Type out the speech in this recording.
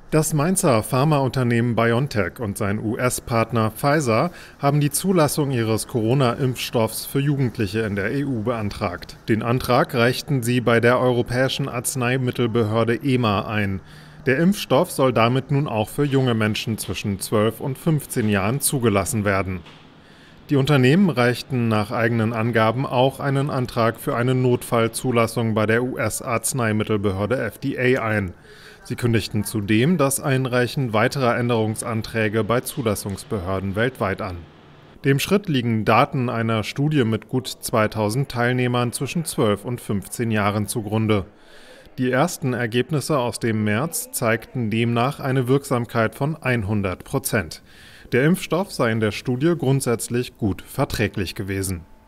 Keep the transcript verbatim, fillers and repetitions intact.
Das Mainzer Pharmaunternehmen BioNTech und sein U S-Partner Pfizer haben die Zulassung ihres Corona-Impfstoffs für Jugendliche in der E U beantragt. Den Antrag reichten sie bei der Europäischen Arzneimittelbehörde E M A ein. Der Impfstoff soll damit nun auch für junge Menschen zwischen zwölf und fünfzehn Jahren zugelassen werden. Die Unternehmen reichten nach eigenen Angaben auch einen Antrag für eine Notfallzulassung bei der U S-Arzneimittelbehörde F D A ein. Sie kündigten zudem das Einreichen weiterer Änderungsanträge bei Zulassungsbehörden weltweit an. Dem Schritt liegen Daten einer Studie mit gut zweitausend Teilnehmern zwischen zwölf und fünfzehn Jahren zugrunde. Die ersten Ergebnisse aus dem März zeigten demnach eine Wirksamkeit von hundert Prozent. Der Impfstoff sei in der Studie grundsätzlich gut verträglich gewesen.